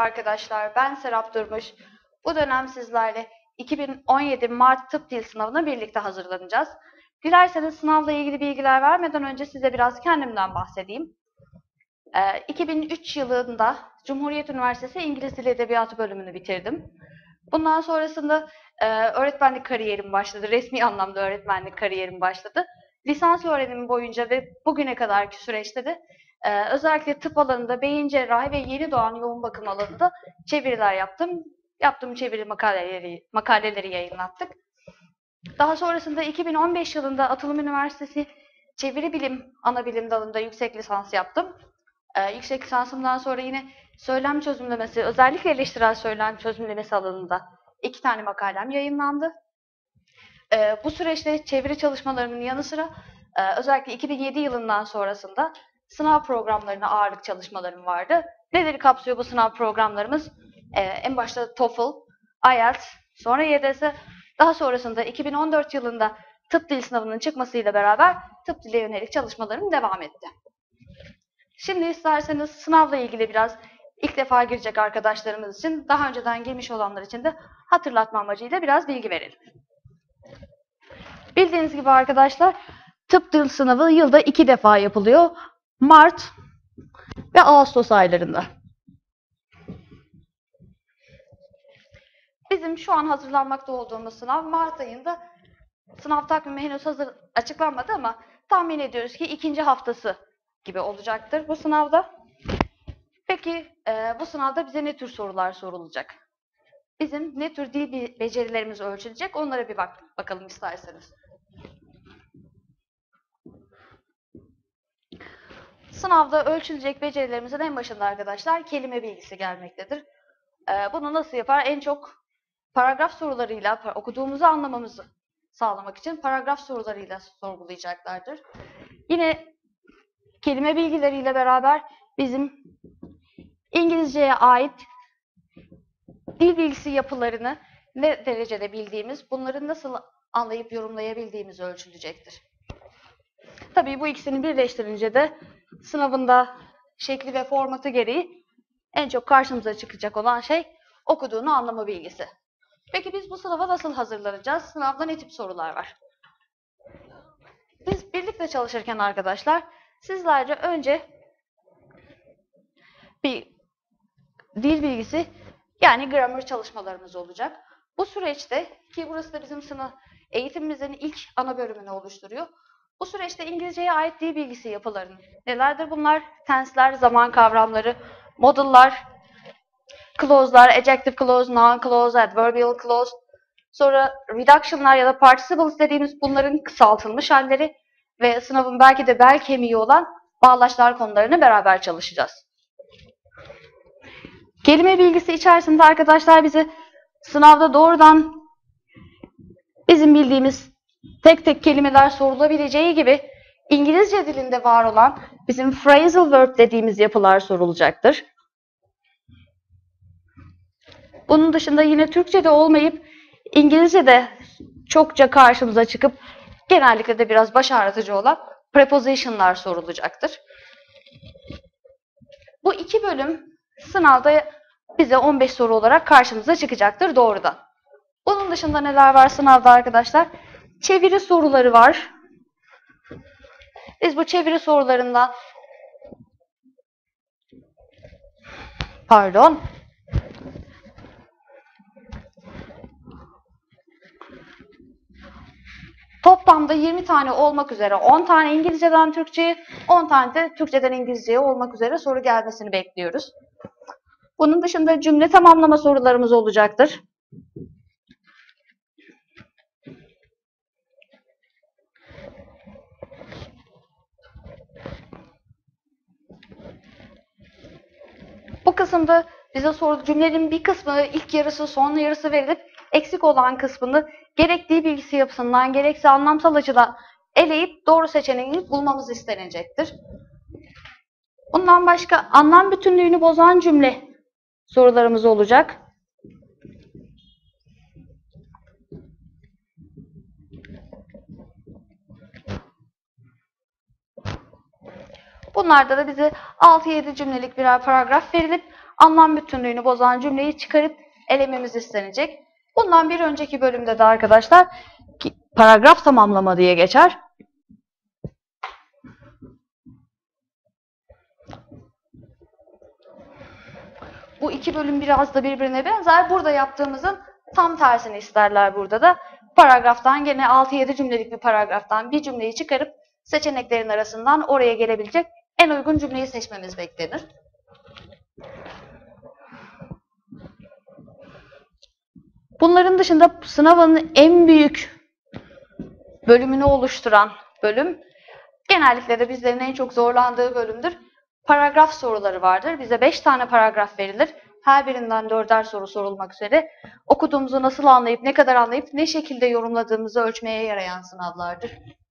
arkadaşlar, ben Serap Durmuş. Bu dönem sizlerle 2017 Mart Tıp Dil Sınavı'na birlikte hazırlanacağız. Dilerseniz sınavla ilgili bilgiler vermeden önce size biraz kendimden bahsedeyim. 2003 yılında Cumhuriyet Üniversitesi İngiliz Dili Edebiyatı bölümünü bitirdim. Bundan sonrasında öğretmenlik kariyerim başladı, resmi anlamda öğretmenlik kariyerim başladı. Lisans öğrenimi boyunca ve bugüne kadarki süreçte de özellikle tıp alanında beyin cerrahi ve yeni doğan yoğun bakım alanında çeviriler yaptım. Yaptığım çeviri makaleleri yayınlattık. Daha sonrasında 2015 yılında Atılım Üniversitesi Çeviri Bilim Anabilim dalında yüksek lisans yaptım. Yüksek lisansımdan sonra yine söylem çözümlemesi, özellikle eleştirel söylem çözümlemesi alanında 2 tane makalem yayınlandı. Bu süreçte çeviri çalışmalarının yanı sıra özellikle 2007 yılından sonrasında sınav programlarına ağırlık çalışmalarım vardı. Neleri kapsıyor bu sınav programlarımız? En başta TOEFL, IELTS, sonra YDS, daha sonrasında 2014 yılında tıp dil sınavının çıkmasıyla beraber tıp dile yönelik çalışmalarım devam etti. Şimdi isterseniz sınavla ilgili biraz ilk defa girecek arkadaşlarımız için, daha önceden girmiş olanlar için de hatırlatma amacıyla biraz bilgi verelim. Bildiğiniz gibi arkadaşlar, tıp dil sınavı yılda 2 defa yapılıyor. Mart ve Ağustos aylarında. Bizim şu an hazırlanmakta olduğumuz sınav Mart ayında, sınav takvimi henüz açıklanmadı ama tahmin ediyoruz ki 2. haftası gibi olacaktır bu sınavda. Peki bu sınavda bize ne tür sorular sorulacak? Bizim ne tür dil becerilerimiz ölçülecek? Onlara bir bakalım isterseniz. Sınavda ölçülecek becerilerimizin en başında arkadaşlar kelime bilgisi gelmektedir. Bunu nasıl yapar? En çok paragraf sorularıyla okuduğumuzu anlamamızı sağlamak için paragraf sorularıyla sorgulayacaklardır. Yine kelime bilgileriyle beraber bizim İngilizceye ait dil bilgisi yapılarını ne derecede bildiğimiz, bunları nasıl anlayıp yorumlayabildiğimiz ölçülecektir. Tabii bu ikisini birleştirince de sınavında şekli ve formatı gereği en çok karşımıza çıkacak olan şey okuduğunu anlama bilgisi. Peki biz bu sınava nasıl hazırlanacağız? Sınavda ne tip sorular var? Biz birlikte çalışırken arkadaşlar sizlerce önce bir dil bilgisi yani grammar çalışmalarımız olacak. Bu süreçte, ki burası da bizim eğitimimizin ilk ana bölümünü oluşturuyor. Bu süreçte İngilizceye ait dil bilgisi yapılarının nelerdir bunlar? Tense'ler, zaman kavramları, modal'lar, clause'lar, adjective clause, noun clause, adverbial clause, sonra reduction'lar ya da participles dediğimiz bunların kısaltılmış halleri ve sınavın belki de bel kemiği olan bağlaçlar konularını beraber çalışacağız. Kelime bilgisi içerisinde arkadaşlar bize sınavda doğrudan bizim bildiğimiz tek tek kelimeler sorulabileceği gibi İngilizce dilinde var olan bizim phrasal verb dediğimiz yapılar sorulacaktır. Bunun dışında yine Türkçe'de olmayıp İngilizce'de çokça karşımıza çıkıp genellikle de biraz baş ağrıtıcı olan preposition'lar sorulacaktır. Bu 2 bölüm sınavda bize 15 soru olarak karşımıza çıkacaktır doğrudan. Bunun dışında neler var sınavda arkadaşlar? Çeviri soruları var. Biz bu çeviri sorularından toplamda 20 tane olmak üzere 10 tane İngilizceden Türkçe'ye, 10 tane de Türkçeden İngilizce'ye olmak üzere soru gelmesini bekliyoruz. Bunun dışında cümle tamamlama sorularımız olacaktır. Bu kısımda bize cümlenin bir kısmı, ilk yarısı, son yarısı verilip eksik olan kısmını gerek dil bilgisi yapısından gerekse anlamsal açıdan eleyip doğru seçeneğini bulmamız istenecektir. Bundan başka anlam bütünlüğünü bozan cümle sorularımız olacak. Bunlarda da bize 6-7 cümlelik birer paragraf verilip anlam bütünlüğünü bozan cümleyi çıkarıp elememiz istenecek. Bundan bir önceki bölümde de arkadaşlar paragraf tamamlama diye geçer. Bu iki bölüm biraz da birbirine benzer. Burada yaptığımızın tam tersini isterler burada da. Paragraftan gene 6-7 cümlelik bir paragraftan bir cümleyi çıkarıp seçeneklerin arasından oraya gelebilecek en uygun cümleyi seçmemiz beklenir. Bunların dışında sınavın en büyük bölümünü oluşturan bölüm, genellikle de bizlerin en çok zorlandığı bölümdür. Paragraf soruları vardır. Bize 5 tane paragraf verilir. Her birinden 4'er soru sorulmak üzere. Okuduğumuzu nasıl anlayıp, ne kadar anlayıp, ne şekilde yorumladığımızı ölçmeye yarayan sınavlardır.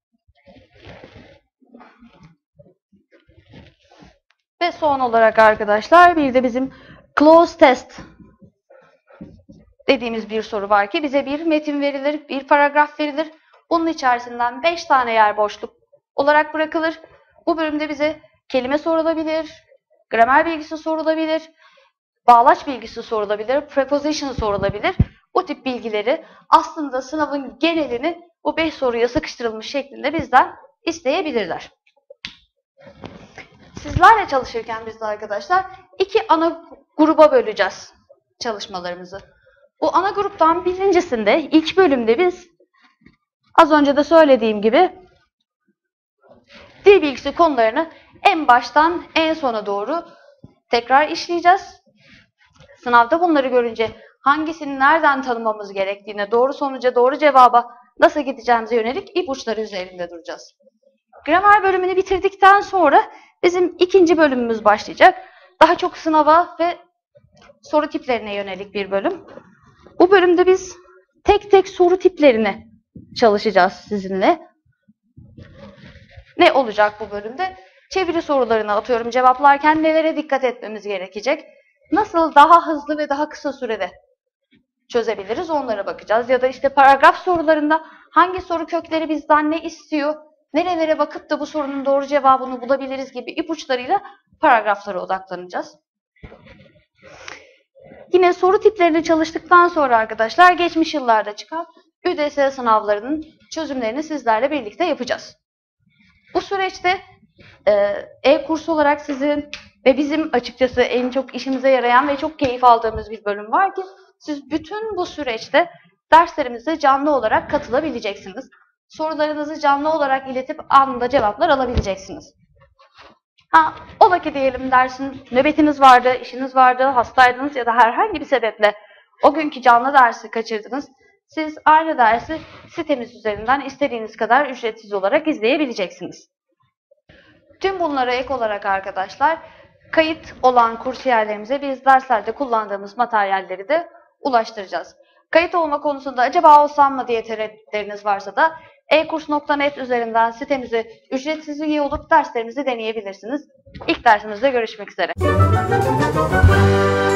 Ve son olarak arkadaşlar bir de bizim close test dediğimiz bir soru var ki bize bir metin verilir, bir paragraf verilir. Bunun içerisinden 5 tane yer boşluk olarak bırakılır. Bu bölümde bize kelime sorulabilir, gramer bilgisi sorulabilir, bağlaç bilgisi sorulabilir, preposition sorulabilir. Bu tip bilgileri aslında sınavın genelini bu 5 soruya sıkıştırılmış şeklinde bizden isteyebilirler. Sizlerle çalışırken biz de arkadaşlar 2 ana gruba böleceğiz çalışmalarımızı. Bu ana gruptan birincisinde ilk bölümde biz az önce de söylediğim gibi dil bilgisi konularını en baştan en sona doğru tekrar işleyeceğiz. Sınavda bunları görünce hangisini nereden tanımamız gerektiğine, doğru sonuca, doğru cevaba nasıl gideceğimize yönelik ipuçları üzerinde duracağız. Gramer bölümünü bitirdikten sonra bizim ikinci bölümümüz başlayacak. Daha çok sınava ve soru tiplerine yönelik bir bölüm. Bu bölümde biz tek tek soru tiplerini çalışacağız sizinle. Ne olacak bu bölümde? Çeviri sorularını atıyorum cevaplarken nelere dikkat etmemiz gerekecek? Nasıl daha hızlı ve daha kısa sürede çözebiliriz onlara bakacağız. Ya da işte paragraf sorularında hangi soru kökleri bizden ne istiyor? Nerelere bakıp da bu sorunun doğru cevabını bulabiliriz gibi ipuçlarıyla paragraflara odaklanacağız. Yine soru tiplerini çalıştıktan sonra arkadaşlar geçmiş yıllarda çıkan ÜDS sınavlarının çözümlerini sizlerle birlikte yapacağız. Bu süreçte e-kurs olarak sizin ve bizim açıkçası en çok işimize yarayan ve çok keyif aldığımız bir bölüm var ki siz bütün bu süreçte derslerimize canlı olarak katılabileceksiniz. Sorularınızı canlı olarak iletip anında cevaplar alabileceksiniz. Ola ki diyelim dersin nöbetiniz vardı, işiniz vardı, hastaydınız ya da herhangi bir sebeple o günkü canlı dersi kaçırdınız. Siz aynı dersi sitemiz üzerinden istediğiniz kadar ücretsiz olarak izleyebileceksiniz. Tüm bunlara ek olarak arkadaşlar kayıt olan kursiyerlerimize biz derslerde kullandığımız materyalleri de ulaştıracağız. Kayıt olma konusunda acaba olsam mı diye tereddütleriniz varsa da ekurs.net üzerinden sitemize ücretsiz üye olup derslerimizi deneyebilirsiniz. İlk dersimizde görüşmek üzere.